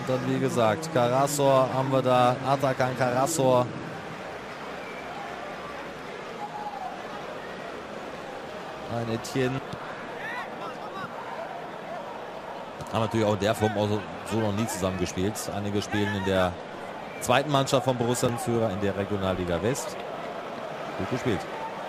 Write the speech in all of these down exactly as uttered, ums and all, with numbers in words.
dann wie gesagt, Karasor haben wir da, Atakan Karasor. Ein Etienne. Haben natürlich auch in der Form auch so noch nie zusammengespielt. Einige spielen in der zweiten Mannschaft von Borussia Führer in der Regionalliga West. Gut gespielt.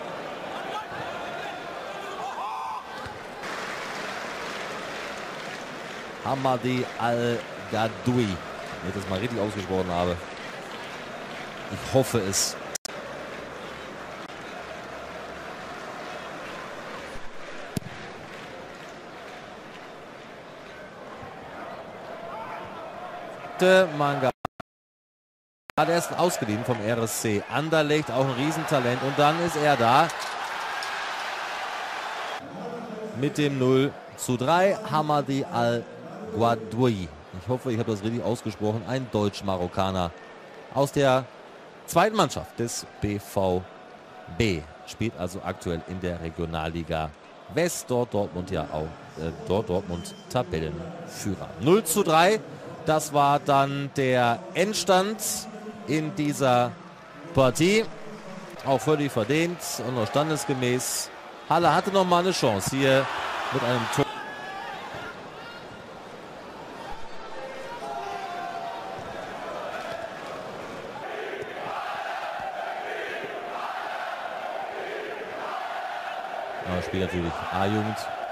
Hamadi Al-Gadoui. Wenn ich das mal richtig ausgesprochen habe. Ich hoffe es. Manga. Hat erst ausgeliehen vom R S C Anderlecht, auch ein Riesentalent. Und dann ist er da. Mit dem null zu drei. Hamadi Al-Gadoui. Ich hoffe, ich habe das richtig ausgesprochen. Ein Deutsch-Marokkaner aus der zweiten Mannschaft des B V B. Spielt also aktuell in der Regionalliga West. Dort Dortmund ja auch. Äh, dort Dortmund Tabellenführer. null zu drei. Das war dann der Endstand in dieser Partie. Auch völlig verdient und noch standesgemäß. Halle hatte noch mal eine Chance hier mit einem Tor. Ja, spielt natürlich A-Jugend.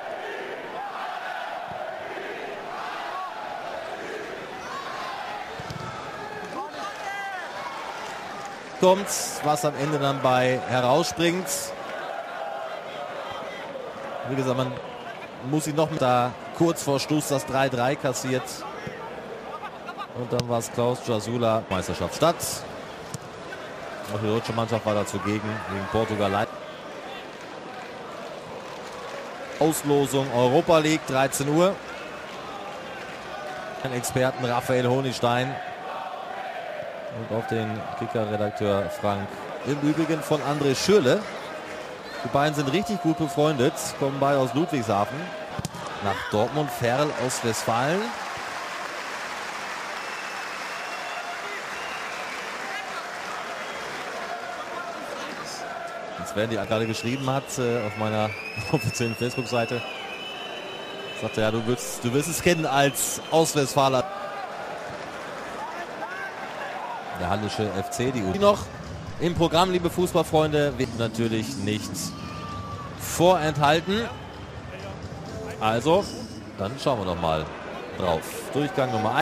Kommt, was am Ende dann bei herausspringt. Wie gesagt, man muss ihn noch mit da kurz vor Schluss das drei drei kassiert. Und dann war es Klaus Jasula, Meisterschaft statt. Auch die deutsche Mannschaft war da zugegen, gegen Portugal. Auslosung Europa League, dreizehn Uhr. Ein Experten Raphael Honigstein. Und auf den Kicker-Redakteur Frank. Im Übrigen von André Schürle. Die beiden sind richtig gut befreundet. Kommen beide aus Ludwigshafen. Nach Dortmund. Ferl aus Westfalen. Jetzt werden die gerade geschrieben hat äh, auf meiner offiziellen Facebook-Seite. Sagte ja, du wirst, du wirst es kennen als Ostwestfaler. Der Hallische F C, die U. Noch im Programm, liebe Fußballfreunde, wird natürlich nicht vorenthalten. Also, dann schauen wir noch mal drauf. Durchgang Nummer eins.